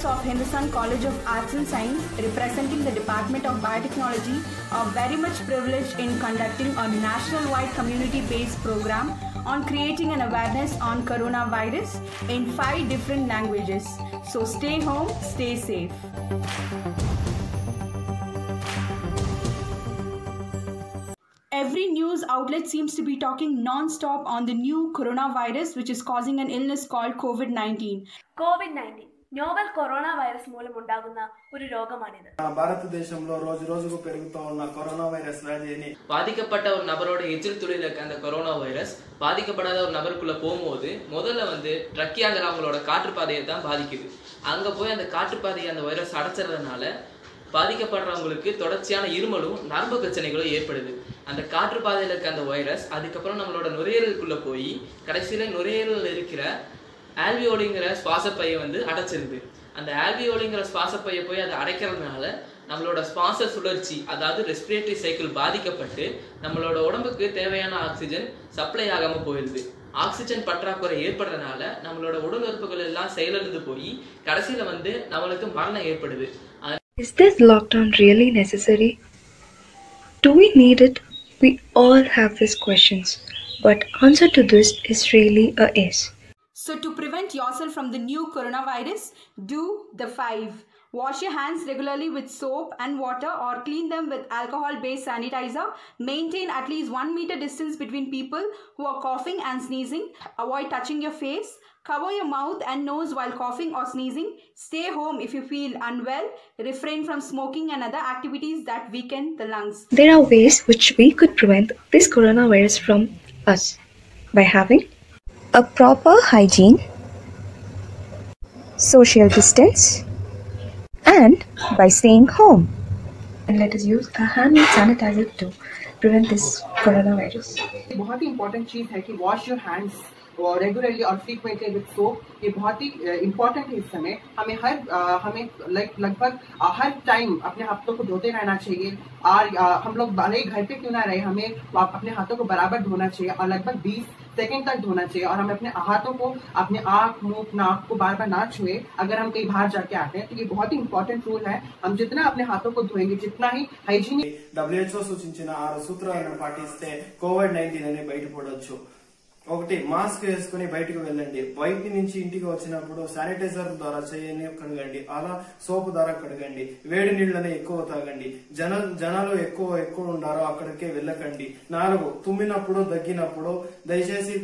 students of Hindustan College of Arts and Science, representing the Department of Biotechnology, are very much privileged in conducting a national-wide community-based program on creating an awareness on coronavirus in 5 different languages. So stay home, stay safe. Every news outlet seems to be talking non-stop on the new coronavirus, which is causing an illness called COVID-19. COVID-19 novel coronavirus మూలం ఉండాగున్న ഒരു രോഗമാണിത്. భారతదేశంలో రోజుకు పెరుగుతూ ఉన్న corona virus వ్యాధిని பாதிக்கப்பட்ட ஒரு நபரோட எச்சில் துளியில இருக்க அந்த கொரோனா வைரஸ் பாதிக்கப்படாத ஒரு நபருக்குள்ள போகும்போது முதல்ல ட்ரக்கியாங்கிற அவங்களோட காற்றுப்பாதையை தான் பாதிக்குது. அங்க போய் அந்த காற்றுப்பாதையை அந்த வைரஸ் அடைச்சறதுனால பாதிக்கப்படுறவங்களுக்கு தொடர்ச்சியான இருமலும் நரம்பு பிரச்சனைகளும் ஏற்படுது. அந்த காற்றுப்பாதையில இருக்க அந்த வைரஸ் அதுக்கப்புறம் நம்மளோட நுரையீரலுக்குள்ள போய் கடைசியில நுரையீரலில் இருக்கிற ஆல்வியோலிங்கிற சுவாசப்பையை அடைச்சிருது. அந்த ஆல்வியோலிங்கிற சுவாசப்பையை போய் அதை அடைக்கிறதுனால நம்மளோட சுவாச சுழற்சி, அதாவது ரெஸ்பிரேட்டரி சைக்கிள் பாதிக்கப்பட்டு நம்மளோட உடம்புக்கு தேவையான ஆக்சிஜன் சப்ளை ஆகாம போயிடுது. ஆக்சிஜன் பற்றாக்குறை ஏற்படுறதுனால நம்மளோட உடல் உறுப்புகள் எல்லாம் செயலிழந்து போய் கடைசியில நம்மளுக்கு மரணம் ஏற்படுது. Is this lockdown really necessary? Do we need it? We all have these questions, but answer to this is really a yes. So to prevent yourself from the new coronavirus, do the 5. Wash your hands regularly with soap and water or clean them with alcohol-based sanitizer. Maintain at least 1 meter distance between people who are coughing and sneezing. Avoid touching your face. Cover your mouth and nose while coughing or sneezing. Stay home if you feel unwell. Refrain from smoking and other activities that weaken the lungs. There are ways which we could prevent this coronavirus from us by having a proper hygiene, social distance, and by staying home. And let us use a hand sanitizer to prevent this coronavirus. बहुत ही important चीज़ है कि wash your hands regularly और frequently with soap. ये बहुत ही important है. इस समय हमें लगभग हर टाइम अपने हाथों को धोते रहना चाहिए. और हम लोग भले ही घर पे क्यों ना रहे, हमें अपने हाथों को बराबर धोना चाहिए और लगभग 20 सेकंड तक धोना चाहिए. और हमें अपने हाथों को अपने आँख, मुंह, नाक को बार बार ना छुए अगर हम कहीं बाहर जाके आते हैं. तो ये बहुत ही इंपॉर्टेंट रूल है. हम जितना अपने हाथों को धोएंगे, जितना ही हाइजीनिक. WHO సూచించిన 6 సూత్రాలను పాటిస్తే COVID-19 అనే బయటపడొచ్చు. ఒకటి, మాస్క్ వేసుకుని బయటకు వెళ్ళండి. బయట నుంచి ఇంటికి వచ్చినప్పుడు శానిటైజర్ ద్వారా చేయని కడగండి, అలా సోపు ద్వారా కడగండి. వేడి నీళ్లనే ఎక్కువ తాగండి. జనాలు ఎక్కువ ఉండారో అక్కడికే వెళ్ళకండి. 4, తుమ్మినప్పుడు దగ్గినప్పుడు దయచేసి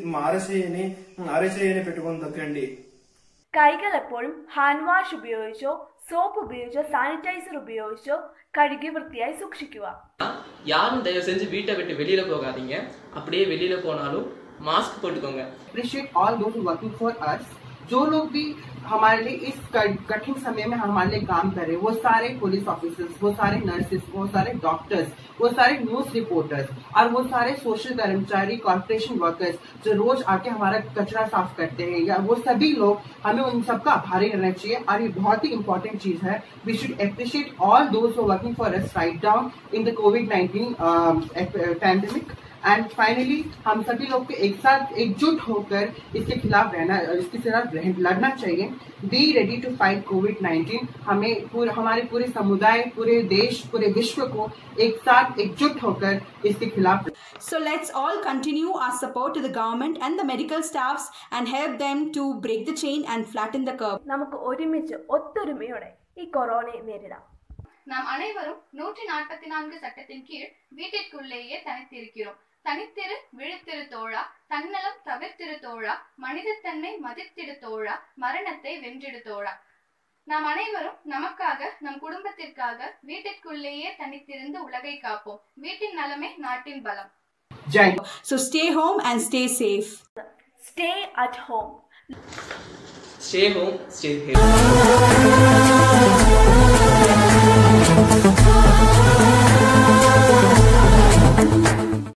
അരശേയനെ പെട്ടുകൊണ്ട് തക്കണ്ടി. കൈകൾ എപ്പോഴും ഹാൻഡ് വാഷ് ഉപയോഗിച്ചോ സോപ്പ് ഉപയോഗിച്ചോ സാനിറ്റൈസർ ഉപയോഗിച്ചോ കഴുകി വൃത്തിയായി സൂക്ഷിക്കുക. யாரும் தயவு செஞ்சு வீட்டை விட்டு வெளியில போகாதீங்க. அப்படியே வெளியில போனாலும் मास्क போட்டுக்கோங்க. Appreciate all those who working for us. जो लोग भी हमारे लिए इस कठिन समय में हमारे लिए काम कर रहे हैं, वो सारे पुलिस ऑफिसर्स, वो सारे नर्सेस, वो सारे डॉक्टर्स, वो सारे न्यूज रिपोर्टर्स और वो सारे सोशल कर्मचारी, कॉर्पोरेशन वर्कर्स जो रोज आके हमारा कचरा साफ करते हैं, या वो सभी लोग, हमें उन सबका आभारी रहना चाहिए. और ये बहुत ही इंपॉर्टेंट चीज है. We should appreciate all those who working for us right down in the COVID-19 pandemic. And finally हम सभी लोग को एक साथ एकजुट होकर इसके खिलाफ लड़ना चाहिए. Be ready to fight COVID-19. हमें हमारे पूरे समुदाय, पूरे देश, पूरे विश्व को एक साथ एकजुट होकर इसके खिलाफ. So let's all continue our support to the government and the medical staffs and help them to break the chain and flatten the curve. നമുക്ക് ഒരുമിച്ച് ഒത്തൊരുമയോടെ ഈ കൊറോണയെ നേരിടാം. நாம் அனைவரும் 144 சட்டத்தின் கீழ் வீட்டிற்குள்ளேயே தனித்திருக்கிறோம். தனித்திரு விழித்திரு தோழா, தன்னலம் தவிர்த்திரு தோழா, மனிதத்தன்மை மதித்திடு தோழா, மரணத்தை வென்றிடு தோழா. நாம் அனைவரும் நமக்காக, நம் குடும்பத்திற்காக வீட்டிற்குள்ளேயே தனித்திருந்து உலகை காப்போம். வீட்டின் நலமே நாட்டின் பலம். Jai. So stay home and stay safe. Stay at home. Stay home, stay healthy.